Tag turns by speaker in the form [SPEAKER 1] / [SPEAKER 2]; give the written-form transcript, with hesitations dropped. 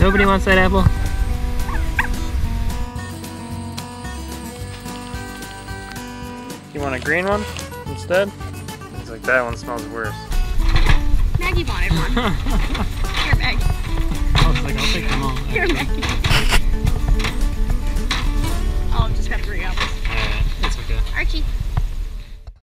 [SPEAKER 1] Nobody wants that apple? You want a green one instead? He's like, that one smells worse.
[SPEAKER 2] Maggie wanted one. Here, Maggie.
[SPEAKER 1] I was like, I'll take them all.
[SPEAKER 2] Here, Maggie. Oh, I've just got 3 apples.
[SPEAKER 1] Alright, it's okay.
[SPEAKER 2] Archie.